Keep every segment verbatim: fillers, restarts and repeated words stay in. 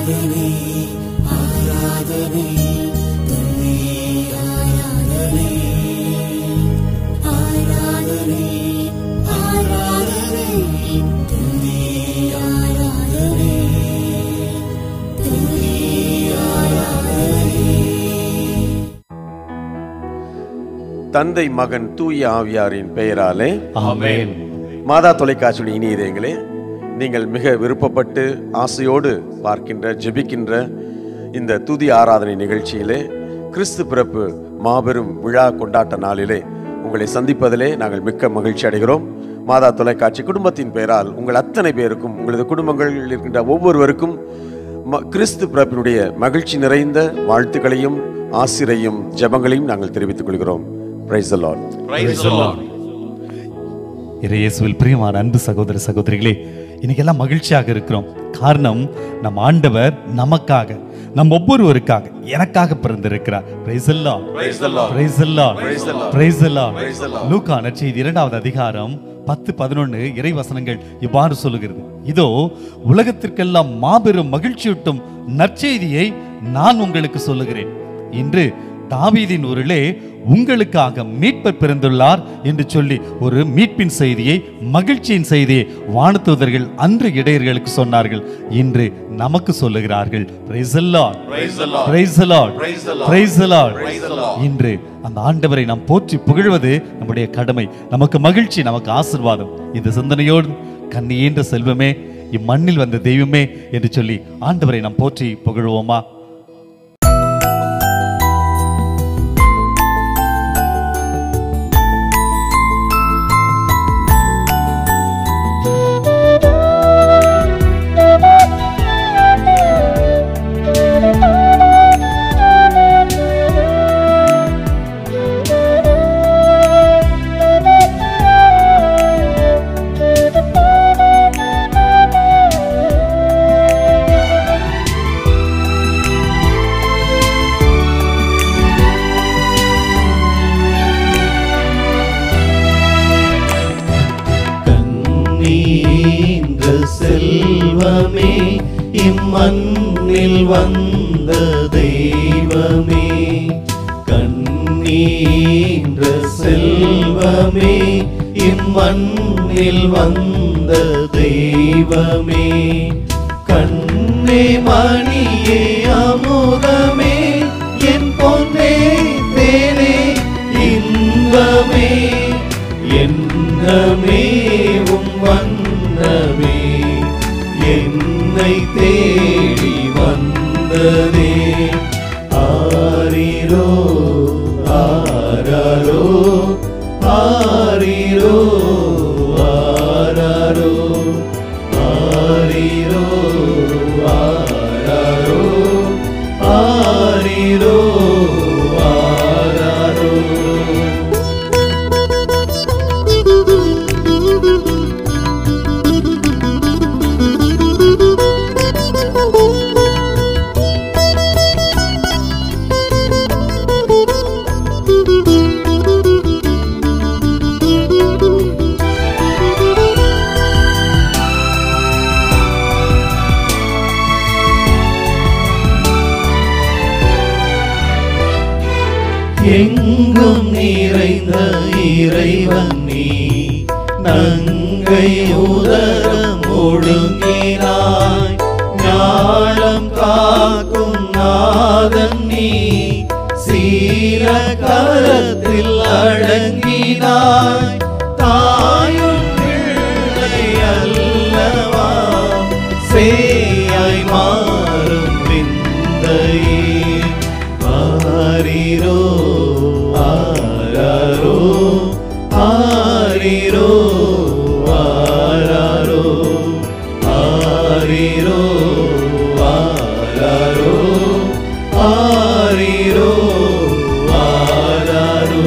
ஆராதனை ஆராதனை துதி ஆராதனை ஆராதனை ஆராதனை துதி ஆராதனை துதி ஆராதனை. தந்தை மகன் தூய ஆவியாரின் பெயராலே ஆமென். மாதா தொலைக்காட்சியுடைய இனிய இதயங்களே, நீங்கள் மிக விருப்பப்பட்டு ஆசையோடு பார்க்கின்ற ஜெபிக்கின்ற இந்த துதி ஆராதனை நிகழ்ச்சியிலே கிறிஸ்து பிறப்பு மாபெரும் விழா கொண்டாட்ட நாளிலே உங்களை சந்திப்பதிலே நாங்கள் மிக்க மகிழ்ச்சி அடைகிறோம். மாதா தொலைக்காட்சி குடும்பத்தின் பெயரால் உங்கள் அத்தனை பேருக்கும், உங்களது குடும்பங்களில் இருக்கின்ற ஒவ்வொருவருக்கும் கிறிஸ்து பிறப்பினுடைய மகிழ்ச்சி நிறைந்த வாழ்த்துக்களையும் ஆசிரையும் ஜெபங்களையும் நாங்கள் தெரிவித்துக் கொள்கிறோம். Praise the Lord. Praise the Lord. இயேசுவில் பிரியமான அன்பு சகோதர சகோதரிகளே, இன்னைக்கு எல்லாம் மகிழ்ச்சியாக இருக்கிறோம். காரணம், நம் ஆண்டவர் நமக்காக, நம் ஒவ்வொருவருக்காக, எனக்காக பிறந்திருக்கிறார். Praise the Lord. Praise the Lord. Praise the Lord. Praise the Lord. Praise the Lord. Praise the Lord. லூக்கா நற்செய்தி இரண்டாவது அதிகாரம் பத்து பதினொன்று இறை வசனங்கள் இவ்வாறு சொல்லுகிறது. இதோ உலகத்திற்கெல்லாம் மாபெரும் மகிழ்ச்சியூட்டும் நற்செய்தியை நான் உங்களுக்கு சொல்லுகிறேன். இன்று தாவீதின் ஊரிலே உங்களுக்காக மீட்பர் பிறந்துள்ளார் என்று சொல்லி ஒரு மீட்பின் செய்தியை, மகிழ்ச்சியின் செய்தியை வானதூதர்கள் அன்று இடையர்களுக்கு சொன்னார்கள். இன்று நமக்கு சொல்லுகிறார்கள். Praise the Lord. Praise the Lord. Praise the Lord. Praise the Lord. Praise the Lord. Praise the Lord. இன்று அந்த ஆண்டவரை நாம் போற்றி புகழ்வது நம்முடைய கடமை. நமக்கு மகிழ்ச்சி, நமக்கு ஆசீர்வாதம். இந்த சிந்தனையோடு கண்ணியேன்ற செல்வமே, இம்மண்ணில் வந்த தெய்வமே என்று சொல்லி ஆண்டவரை நாம் போற்றி புகழ்வோமா? செல்வமே, இம்மண்ணில் வந்த தெய்வமே, கண்ணீன்ற செல்வமே, இம்மண்ணில் வந்த தெய்வமே, கண்ணே மணியே அமுதமே, என் பொன்னே தேனே இன்பமே, என்னமே உம் வண்ணமே, என்னை தேடி வந்ததே. ஆரிரோ ஆராரோ ஆரிரோ ஆராரோ ஆரிரோ ஆராரோ ஆரிரோ ஆராரோ. எங்கும் நிறைந்த இறைவன் நீ, நங்கை உதரம் ஒழுங்கினாய், ஞானம் காக்கும் நாதன் நீ, சீல கரத்தில் அடங்கினாய், தாயும் பிள்ளை அல்லவா, சேயாய் மாறும் விந்தையே. ஆரிரோ ஆராரோ ஆரிரோ ஆராரோ ஆரிரோ ஆராரோ ஆரிரோ ஆராரோ.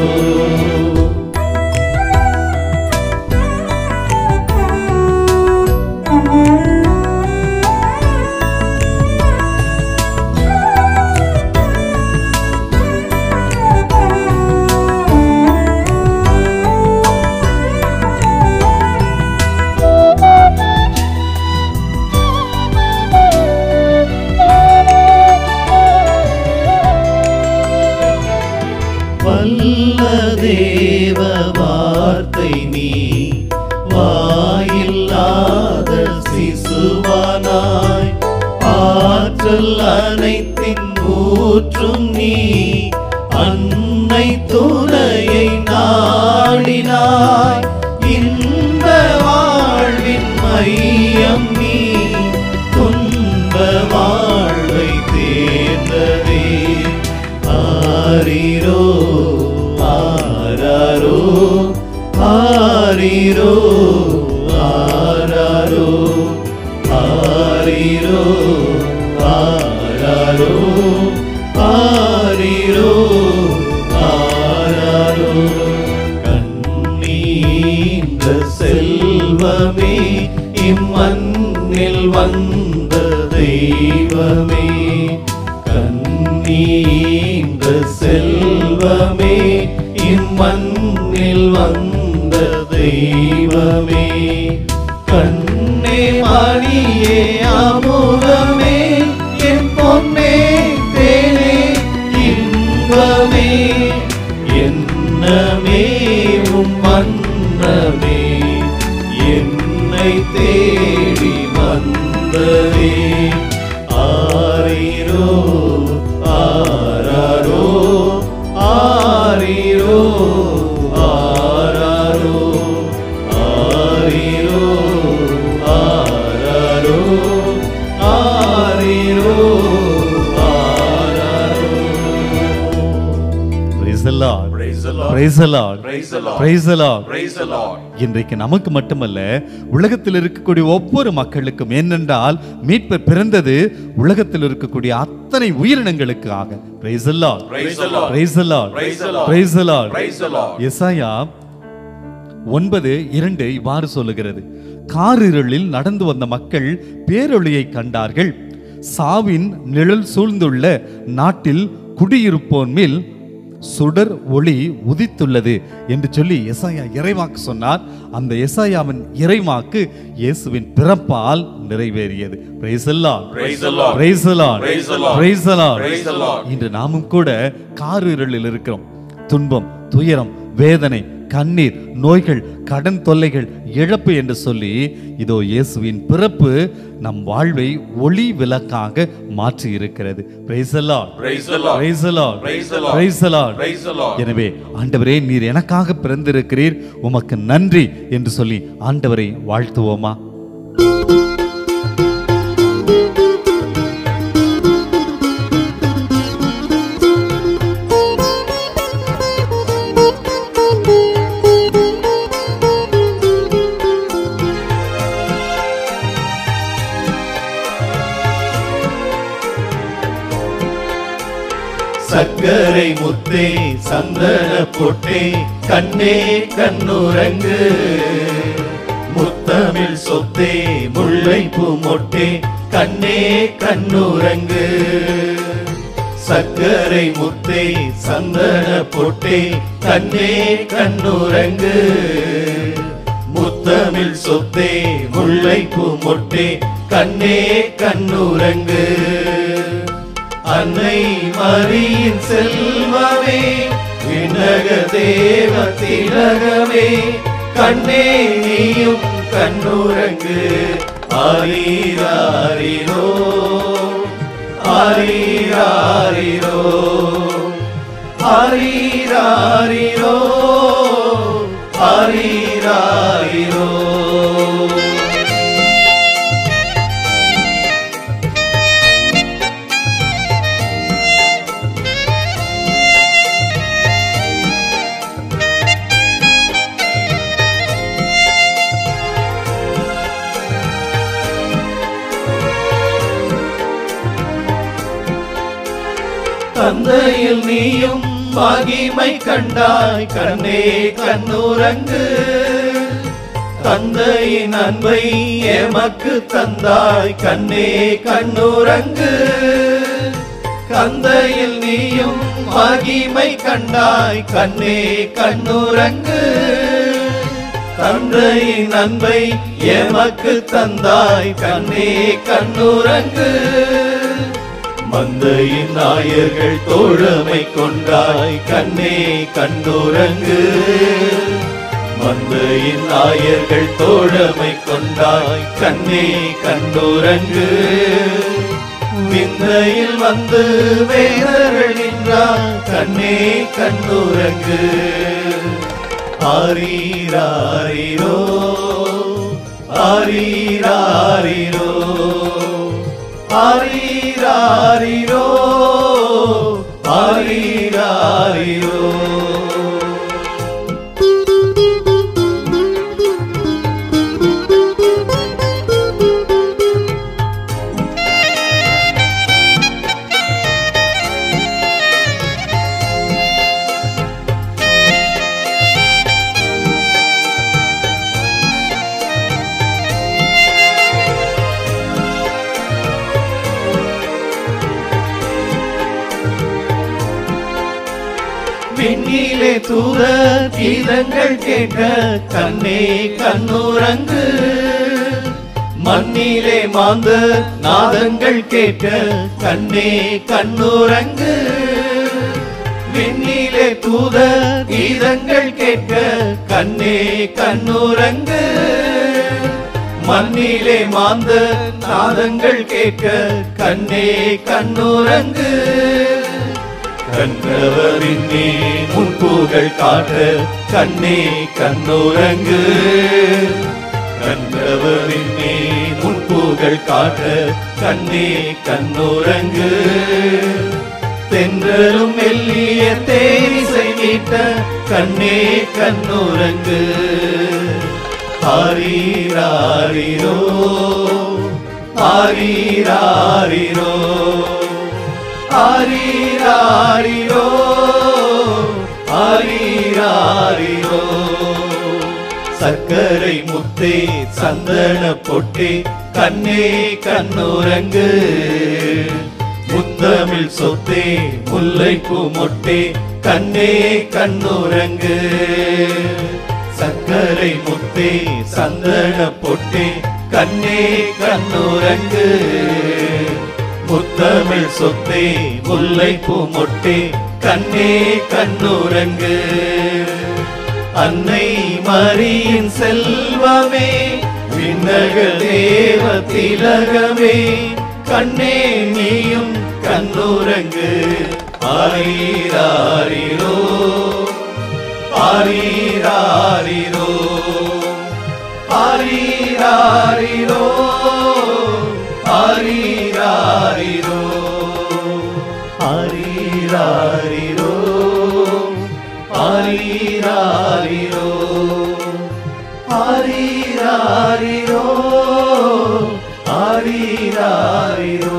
தேவ வார்த்தை நீ வாயில்லாத சிசுவானாய் ஆற்றல் அனைத்தின் ஊற்றும் நீ அன்னை துணையை நாடினாய் இன்ப வாழ்வின் மையம் நீ துன்ப வாழ்வை தேர்ந்ததே ஆரிரோ ஆராரோ ஆரிரோ ஆராரோ ஆரிரோ ஆராரோ ஆரிரோ ஆராரோ கண்ணீன்ற செல்வமே இம்மண்ணில் வந்த தெய்வமே கண்ணீன்ற செல்வமே இம்மண்ணில் வந்த தெய்வமே கண்ணே மணியே அமுதமே என் பொன்னே தேனே இன்பமே என்னமே உம் மன்னமே என்னை தேடி வந்ததே ஆரிரோ ஆராரோ ஆரிரோ ஆராரோ ஆரிரோ ஆராரோ ஆரிரோ ஆராரோ. Praise the Lord. Praise the Lord. Praise the Lord. Praise the Lord. Praise the Lord. Praise the Lord. இன்றைக்கு நமக்கு மட்டுமல்ல உலகத்தில் இருக்கக்கூடிய ஒவ்வொரு மக்களுக்கும், ஏனென்றால் மீட்பர் பிறந்தது உலகத்தில் இருக்கக்கூடிய அத்தனை உயிரினங்களுக்காக. Praise the Lord. Praise the Lord. Praise the Lord. Praise the Lord. Praise the Lord. Praise the Lord. எசாயா ஒன்பது இரண்டு இவ்வாறு சொல்லுகிறது, காரிருளில் நடந்து வந்த மக்கள் பேரொளியை கண்டார்கள், சாவின் நிழல் சூழ்ந்துள்ள நாட்டில் குடியிருப்போன் மேல் சுடர் ஒளி உதித்துள்ளது என்று சொல்லி எசாயா இறைவாக்கு சொன்னார். அந்த எசாயாவின் இறைவாக்கு இயேசுவின் பிறப்பால் நிறைவேறியது. Praise the Lord. Praise the Lord. Praise the Lord. Praise the Lord. Praise the Lord. Praise the Lord. இன்று நாமும் கூட காரிருளில் இருக்கிறோம். துன்பம், துயரம், வேதனை, கண்ணீர், நோய்கள், கடன் தொல்லைகள், இழப்பு என்று சொல்லி இதோ இயேசுவின் பிறப்பு நம் வாழ்வை ஒளி விளக்காக மாற்றி இருக்கிறது. Praise the Lord. Praise the Lord. Praise the Lord. Praise the Lord. Praise the Lord. Praise the Lord. எனவே ஆண்டவரே, நீர் எனக்காக பிறந்திருக்கிறீர், உமக்கு நன்றி என்று சொல்லி ஆண்டவரை வாழ்த்துவோமா? சக்கரை முத்தே சந்தன பொட்டே கண்ணே கண்ணுறங்கு முத்தமிழ் சொத்தே முல்லைப்பூ மொட்டே கண்ணே கண்ணுறங்கு சக்கரை முத்தே சந்தன பொட்டே கண்ணே கண்ணுறங்கு முத்தமிழ் சொத்தே முல்லைப்பூ மொட்டே கண்ணே கண்ணுறங்கு அன்னை மரியின் செல்வமே விண்ணக தேவ திலகமே கண்ணே நீயும் கண்ணுறங்கு ஆரீராரிரோ ஆரீராரிரோ ஆரீராரிரோ ஆரீராரிரோ. தந்தையில் நீயும் மகிமை கண்டாய் கண்ணே கண்ணுறங்கு தந்தையின் அன்பை எமக்கு தந்தாய் கண்ணே கண்ணுறங்கு தந்தையில் நீயும் மகிமை கண்டாய் கண்ணே கண்ணுறங்கு தந்தையின் அன்பை எமக்கு தந்தாய் கண்ணே கண்ணுறங்கு மந்தையின் நாயர்கள் தோழமை கொண்டாய் கண்ணே கண்ணுறங்கு. மந்தையின் நாயர்கள் தோழமை கொண்டாய் கண்ணே கண்ணுறங்கு. விந்தையில் வந்து வேதர்கள் நின்றாய் கண்ணே கண்ணுறங்கு. ஆரீராரீரோ ஆரீராரீரோ ஆரீராரீரோ ஆரீராரீரோ. விண்ணிலே தூதர் கீதங்கள் கேட்க கண்ணே கண்ணுறங்கு. மண்ணிலே மாந்தர் நாதங்கள் கேட்க கண்ணே கண்ணுறங்கு. விண்ணிலே தூதர் கீதங்கள் கேட்க கண்ணே கண்ணுறங்கு. மண்ணிலே மாந்தர் நாதங்கள் கேட்க கண்ணே கண்ணுறங்கு. கற்றவரின் மேல் முன்புகள் காட்ட கண்ணே கண்ணுறங்கு. கற்றவரின் மேல் முன்புகள் காட்ட கண்ணே கண்ணுறங்கு. தென்றலும் மெல்லிய தேனிசை மீட்ட கண்ணே கண்ணுறங்கு. ஆரீராரீரோ ஆரீராரீரோ ஆரீராரீரோ ஆரீராரீரோ. சர்க்கரை முத்தே சந்தன பொட்டே கண்ணே கண்ணுறங்கு. முத்தமிழ் சொத்தே முல்லைப்பூ மொட்டே கண்ணே கண்ணுறங்கு. சர்க்கரை முத்தே சந்தன பொட்டே கண்ணே கண்ணுறங்கு. முத்தமிழ் சொத்தே முல்லைப்பூ மொட்டே கண்ணே கண்ணுறங்கு. அன்னை மரியின் செல்வமே விண்ணக தேவ திலகமே கண்ணே நீயும் கண்ணுறங்கு. ஆரீராரீரோ ஆரீராரீரோ ஆரீராரீரோ ஆரீராரீரோ ஆரீராரீரோ ஆரீராரீரோ ஆரீராரீரோ ஆரீராரீரோ.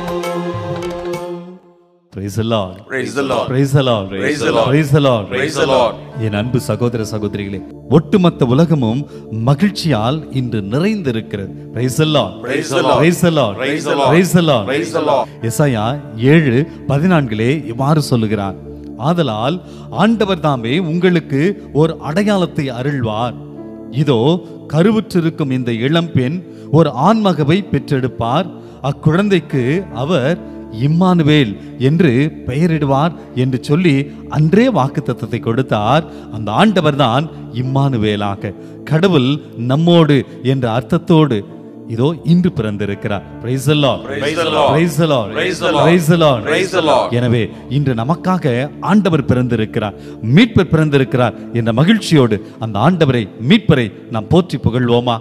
Praise the Lord. Praise the Lord. Praise the Lord. Praise the Lord. Praise the Lord. Praise the Lord. என் அன்பு சகோதர சகோதரிகளே, ஒட்டுமொத்த உலகமும் மகிழ்ச்சியால் இன்று நிறைந்திருக்கிறது. Praise the Lord. Praise the Lord. Praise the Lord. Praise the Lord. Praise the Lord. Praise the Lord. எசாயா ஏழு பதினான்கிலே இவ்வாறு சொல்லுகிறார், ஆதலால் ஆண்டவர் தாமே உங்களுக்கு ஒரு அடையாளத்தை அருள்வார். இதோ கருவுற்றிருக்கும் இந்த இளம்பெண் ஒரு ஆண்மகவை பெற்றெடுப்பார். அக்குழந்தைக்கு அவர் இம்மானுவேல் என்று பெயரிடுவார் என்று சொல்லி அன்றே வாக்குத்தத்தத்தை கொடுத்தார். அந்த ஆண்டவர் தான் இம்மானுவேலாக, கடவுள் நம்மோடு என்ற அர்த்தத்தோடு இதோ இன்று பிறந்திருக்கிறார். Praise the Lord. Praise the Lord. Praise the Lord. Praise the Lord. Praise the Lord. Praise the Lord. எனவே இன்று நமக்காக ஆண்டவர் பிறந்திருக்கிறார், மீட்பர் பிறந்திருக்கிறார் என்ற மகிழ்ச்சியோடு அந்த ஆண்டவரை மீட்பரை நாம் போற்றி புகழ்வோமா?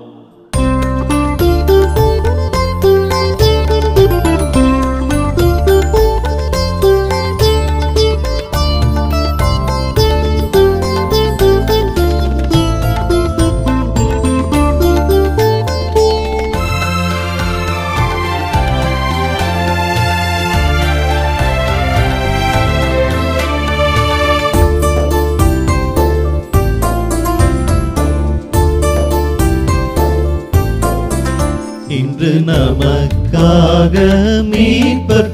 இன்று நமக்காக மீட்பர்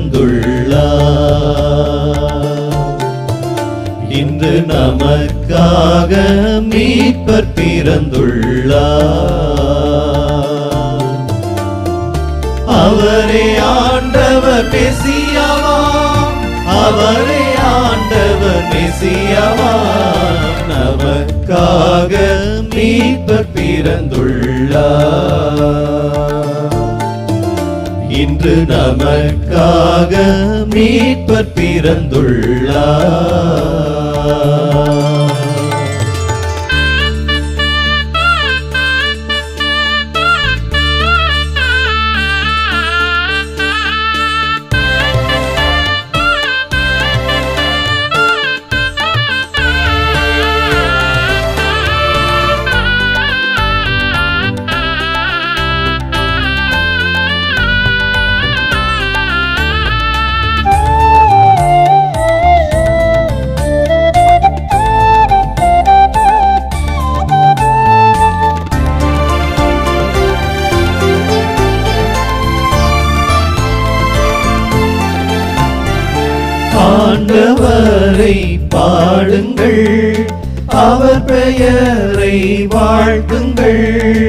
பிறந்துள்ளார். இன்று நமக்காக மீட்பர் பிறந்துள்ளார். அவரே ஆண்டவர் மெசியாவாம், அவரே ஆண்டவர் மெசியாவாம், நமக்காக மீட்பர் பிறந்துள்ளார். இன்று நமக்காக மீட்பர் பிறந்துள்ளார். ஆண்டவரை பாடுங்கள், அவர் பெயரை வாழ்த்துங்கள்.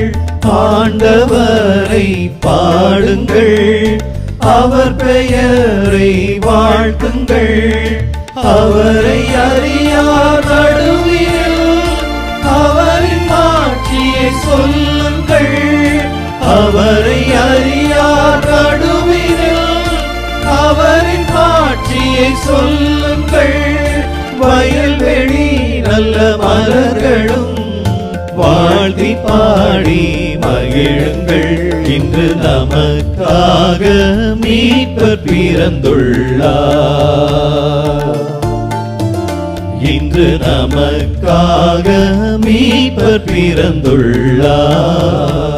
ஆண்டவரை பாடுங்கள், அவர் பெயரை வாழ்த்துங்கள். அவரை அறியார் நடுவில் அவரின் ஆட்சியை சொல்லுங்கள். அவரை அறியார் நடுவில் அவரின் ஆட்சியை சொல்லுங்கள். வயல்வெளி நல்ல மலர்களும் வாழ்த்தி பாடி மகிழுங்கள். இன்று நமக்காக மீட்பர் பிறந்துள்ளார். இன்று நமக்காக மீட்பர் பிறந்துள்ளார்.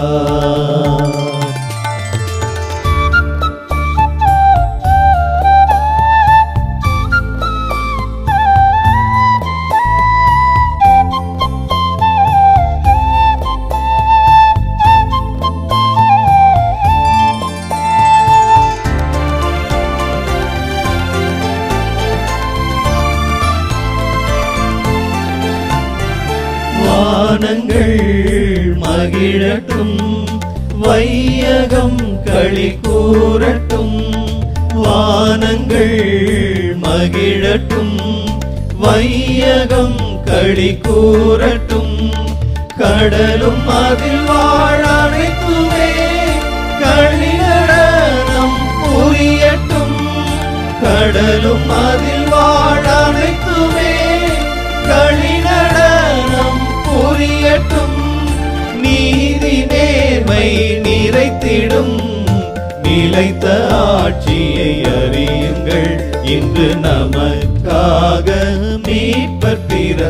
வானங்கள் மகிழட்டும், வையகம் களி கூறட்டும். வானங்கள் மகிழட்டும், வையகம் களி கூறட்டும். கடலும் அதில் வாழ அனைத்துமே களி நடனம் புரியட்டும். கடலும் அதில் வாழ அனைத்துமே களி நடனம் புரியட்டும். நீதி நேர்மை நிறைத்திடும் நிலைத்த ஆட்சியை அறியுங்கள். இன்று நமக்காக மீட்பர்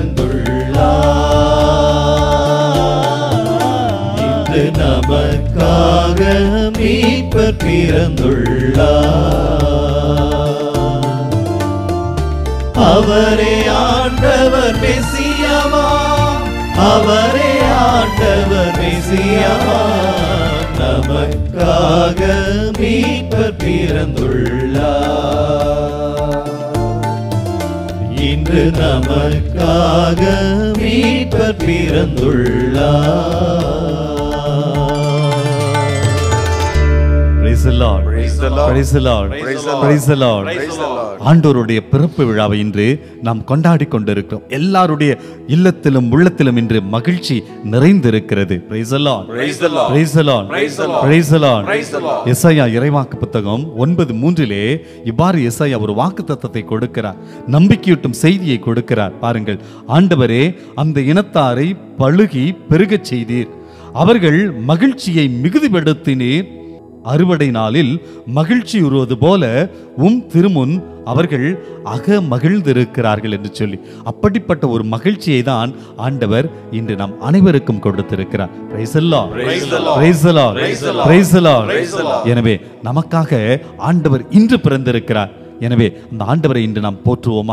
பிறந்துள்ளார். இன்று நமக்காக மீட்பர் பிறந்துள்ளார். அவரே ஆண்டவர் மெசியாவாம், அவரே ஆண்டவர் மெசியாவாம், நமக்காக மீட்பர் பிறந்துள்ளார். இன்று நமக்காக மீட்பர் பிறந்துள்ளார். Praise the Lord. Praise the Lord. Praise the Lord. Praise the Lord. Praise the Lord. Praise the Lord. ஆண்டவருடைய பிறப்பு விழாவை இன்று நாம் கொண்டாடி கொண்டிருக்கிறோம். எல்லாருடைய இல்லத்திலும் உள்ளத்திலும் இன்று மகிழ்ச்சி நிறைந்திருக்கிறது. Praise the Lord. Praise the Lord. Praise the Lord. Praise the Lord. Praise the Lord. Praise the Lord. எசாயா இறைவாக்கு புத்தகம் ஒன்பது மூன்றிலே இவ்வாறு எசாயா ஒரு வாக்குத்தத்தத்தை கொடுக்கிறார், நம்பிக்கையூட்டும் செய்தியை கொடுக்கிறார். பாருங்கள், ஆண்டவரே அந்த இனத்தாரை பழுகி பெருகச் செய்தீர், அவர்கள் மகிழ்ச்சியை மிகுதிப்படுத்தினீர். அறுவடை நாளில் மகிழ்ச்சி உருவது போல உம் திருமுன் அவர்கள் அக மகிழ்ந்திருக்கிறார்கள் என்று சொல்லி, அப்படிப்பட்ட ஒரு மகிழ்ச்சியை தான் ஆண்டவர் இன்று நாம் அனைவருக்கும் கொடுத்திருக்கிறார். Praise the Lord. Praise the Lord. Praise the Lord. Praise the Lord. Praise the Lord. Praise the Lord. எனவே நமக்காக ஆண்டவர் இன்று பிறந்திருக்கிறார். எனவே அந்த ஆண்டவரை இன்று நாம் போற்றுவோமா?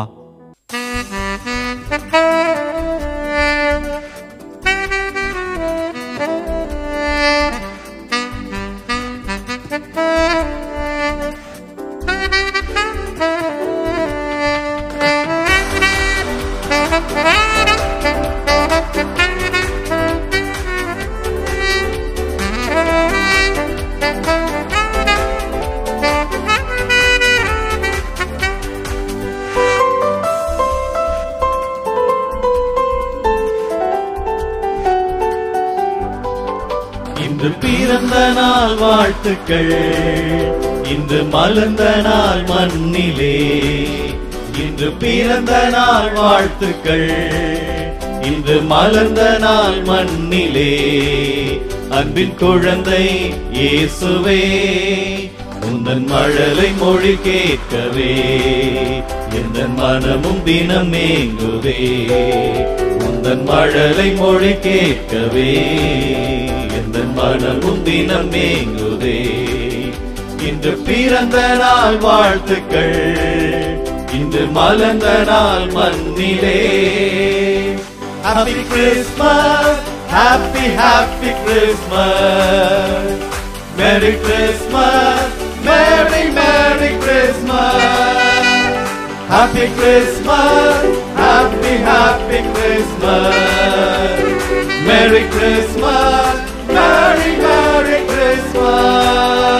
நாள் வாழ்த்துக்கள், இன்று மலர்ந்த நாள் மண்ணிலே, இன்று பிறந்த நாள் வாழ்த்துக்கள், இன்று மலர்ந்த நாள் மண்ணிலே. அன்பின் குழந்தை இயேசுவே, உந்தன் மழலை மொழி கேட்கவே எந்த மனமும் தினம் ஏங்குவே. உந்தன் மழலை மொழி கேட்கவே எந்த மனமும் தினம் ஏங்குவே. இன்று பிறந்த நாள் வாழ்த்துக்கள், இன்று மலர்ந்த நாள் மண்ணிலே. Happy Christmas, happy happy Christmas, Merry Christmas, Merry Merry Christmas. Happy Christmas, happy happy Christmas, Merry Christmas, Merry Merry Christmas.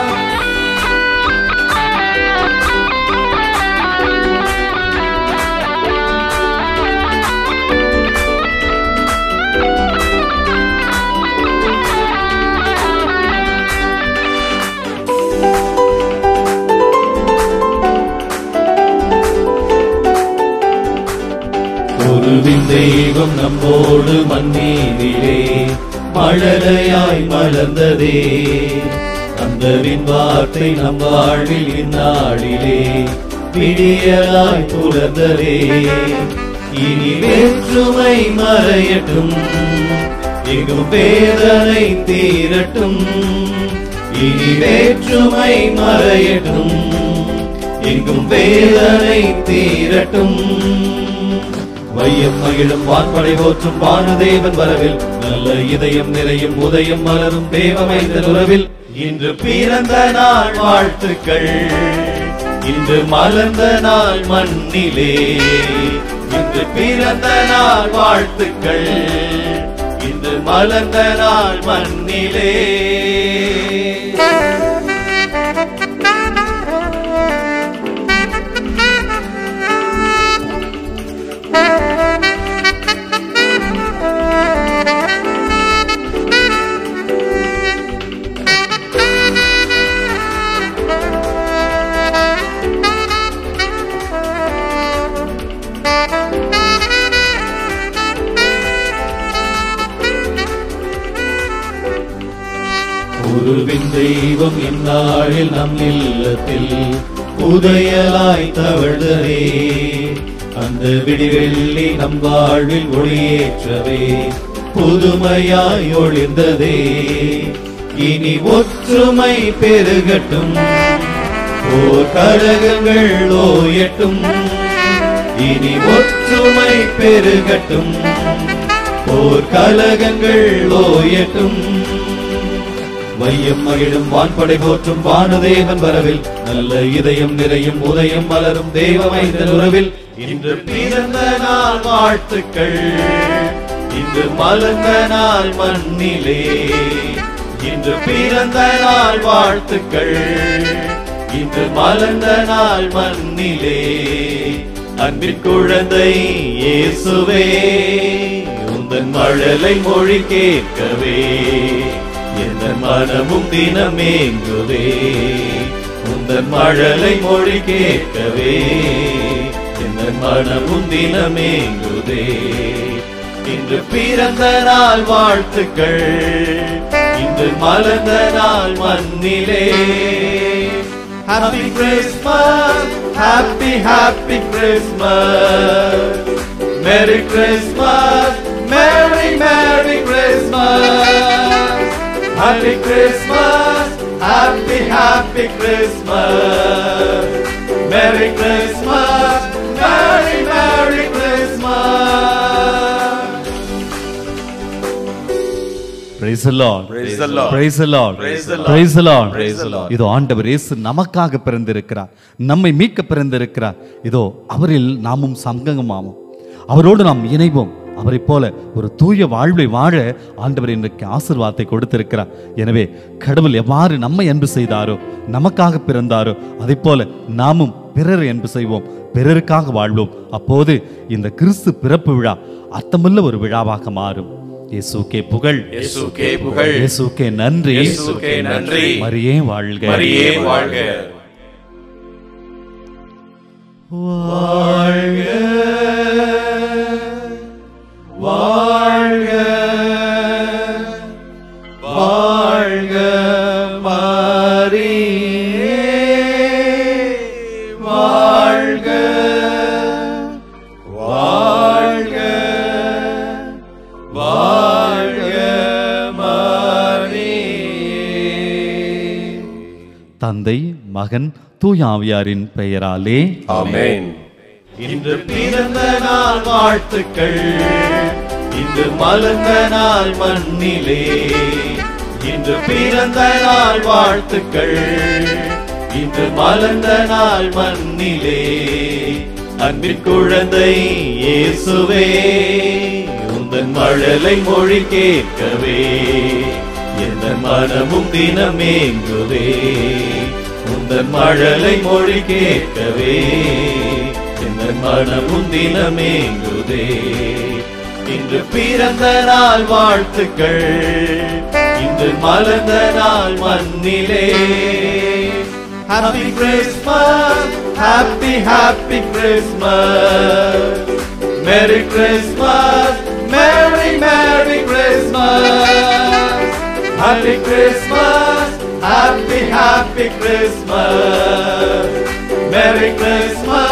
குருவின் தெய்வம் நம்மோடு மண்ணீரிலே மழலையாய் மலர்ந்ததே. அந்தவின் வார்த்தை நம் வாழ்வில் இந்நாளிலே விடியலாய் புலர்ந்ததே. இனி வேற்றுமை மறையட்டும், எங்கும் வேதனை தீரட்டும். இனி வேற்றுமை மறையட்டும், எங்கும் வேதனை தீரட்டும். வையம் மகிழும் வான்படை போற்றும் வானுதேவன் வரவில், நல்ல இதயம் நிறையும் உதயம் மலரும் தேவமைந்தன் உறவில். இன்று பிறந்த நாள் வாழ்த்துக்கள், இன்று மலர்ந்த நாள் மண்ணிலே. இன்று பிறந்த நாள் வாழ்த்துக்கள், இன்று மலர்ந்த நாள் மண்ணிலே. குருவின் தெய்வம் இந்நாளில் நம் இல்லத்தில் உதயலாய் தவழ்தரே. அந்த விடிவெள்ளி நம் வாழ்வில் ஒளியேற்றவே புதுமையாய் ஒளிர்ந்ததே. இனி ஒற்றுமை பெருகட்டும், ஓர் கழகங்கள் ஓயட்டும். இனி ஒற்றுமை பெருகட்டும், ஓர் கலகங்கள் ஓயட்டும். வையம் மகிழும் வான்படை போற்றும் வானுதேவன் வரவில், நல்ல இதயம் நிறையும் உதயம் மலரும் தேவமைந்தன் உறவில். இன்று பிறந்த நாள் வாழ்த்துக்கள், இன்று மலர்ந்த நாள் மண்ணிலே. இன்று பிறந்த நாள் வாழ்த்துக்கள், இன்று மலர்ந்த நாள் மண்ணிலே. அன்பின் குழந்தை இயேசுவே, உந்தன் மழலை மொழி கேட்கவே எந்த மனமும் தினமேங்குதே. உந்தன் மழலை மொழி கேட்கவே எந்த மனமும் தினமேங்குதே. இன்று பிறந்த நாள் வாழ்த்துக்கள், இன்று மலர்ந்த நாள் மண்ணிலே. Happy Christmas, happy happy Christmas, Merry Christmas, Merry Merry Christmas. Happy Christmas, happy happy Christmas, Merry Christmas, Merry Merry Christmas. Praise the Lord. Praise the Lord. Praise the Lord. Praise the Lord. Praise the Lord. Praise the Lord. இதோ ஆண்டவர் இயேசு நமக்காக பிறந்திருக்கிறார், நம்மை மீட்க பிறந்திருக்கிறார். இதோ அவரில் நாமும் சங்கமாவோம், அவரோடு நாம் இணைவோம். அவரை போல ஒரு தூய வாழ்வை வாழ ஆண்டவர் இன்றைக்கு ஆசீர்வாதத்தை கொடுத்திருக்கிறார். எனவே கடவுள் எவ்வாறு நம்மை அன்பு செய்தாரோ, நமக்காக பிறந்தாரோ, அதை போல நாமும் பிறர் அன்பு செய்வோம், பிறருக்காக வாழ்வோம். அப்போது இந்த கிறிஸ்து பிறப்பு விழா அர்த்தமுள்ள ஒரு விழாவாக மாறும். இயேசுக்கே புகழ், இயேசுக்கே புகழ், இயேசுக்கே நன்றி, இயேசுக்கே நன்றி. மரியே வாழ்க, மரியே வாழ்க. வாழ்க வாழ்க வாழ்க மரியே வாழ்க வாழ்க வாழ்க மரியே. தந்தை, மகன், தூய ஆவியாரின் பெயராலே ஆமென். இன்று பிறந்த நாள் வாழ்த்துக்கள், இன்று மலர்ந்த நாள் மண்ணிலே. இன்று பிறந்த நாள் வாழ்த்துக்கள், இன்று மலர்ந்த நாள் மண்ணிலே. அன்பின் குழந்தை இயேசுவே, உந்தன் மழலை மொழி கேட்கவே எந்த மனமும் தினமேங்குதே. உந்தன் மழலை மொழி கேட்கவே எந்த மனமும் தினமேங்குதே. இன்று பிறந்த நாள் வாழ்த்துக்கள், இன்று மலர்ந்த நாள் மண்ணிலே. Happy Christmas, happy happy Christmas, Merry Christmas, Merry Merry Christmas. Happy Christmas, happy happy Christmas, Merry Christmas.